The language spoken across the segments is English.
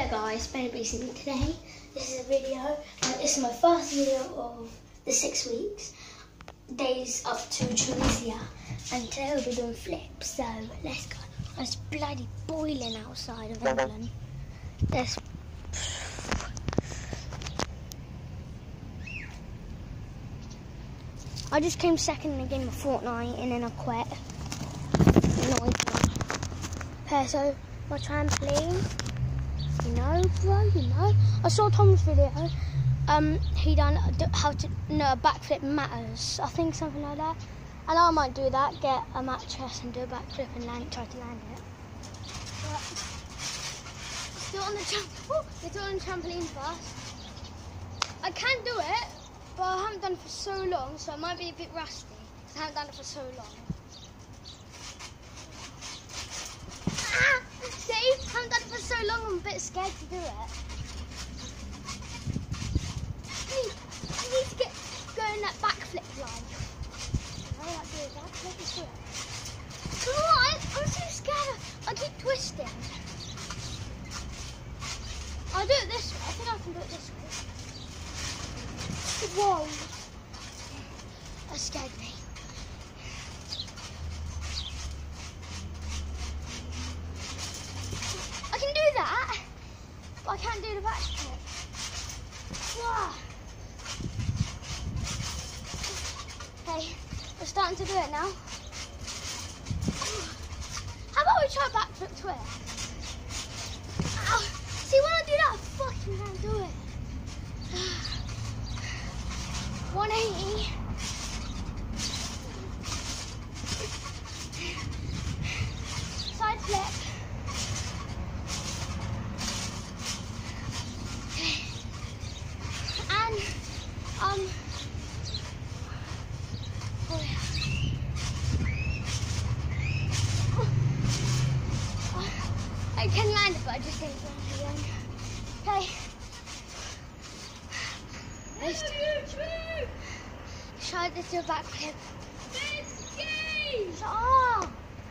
Hello guys, Ben Beeson. Today, this is a video. This is my first video of the 6 weeks, days up to Tunisia, and today we'll be doing flips. So let's go. It's bloody boiling outside of England. I just came second in a game of Fortnite and then I quit. Okay, so my trampoline. You know, bro, you know. I saw Tom's video. He done how to know a backflip matters. I think something like that. And I might do that. Get a mattress and do a backflip and try to land it. But let's do it on the trampoline first. I can do it, but I haven't done it for so long, so it might be a bit rusty. I haven't done it for so long. See, I haven't done it for so long, I'm a bit scared to do it. I need to go in that backflip line. I like doing that, let me do it. Come on, I'm so scared. I keep twisting. I'll do it this way, I think I can do it this way. Whoa. That scared me. I can do that, but I can't do the backflip. Wow. Okay, we're starting to do it now. How about we try backflip twist? Ow. See, when I do that, I fucking can't do it. 180. Side flip. I can land it, but I just didn't land it again. Okay. Try to do a backflip. Shut up!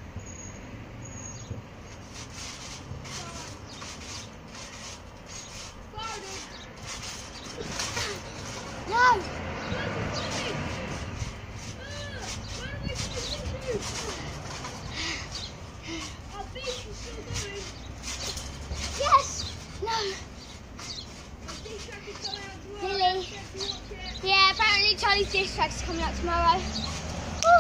No! Yes! No! Really? Yeah, apparently Charlie's diss track is coming out tomorrow. Woo.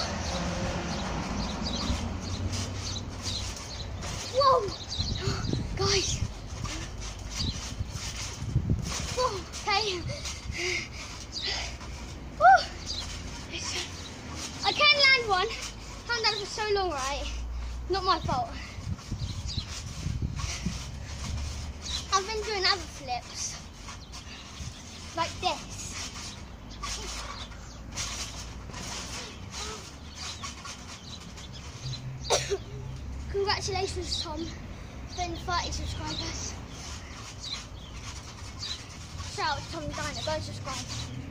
Whoa! Guys! Whoa, okay. Woo. I can land one. Haven't done it for so long, right? Not my fault. I've been doing other flips, like this. Congratulations, Tom, been 30 subscribers. Shout out to Tom Diner, go subscribe.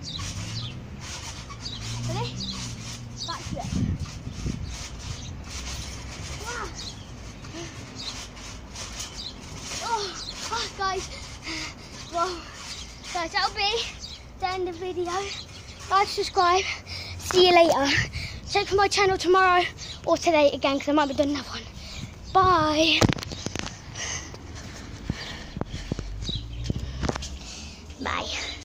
Ready? Backflip. Wow. Oh, guys. Well, guys, that'll be the end of the video. Like, subscribe. See you later. Check my channel tomorrow or today again, because I might be doing another one. Bye. Bye.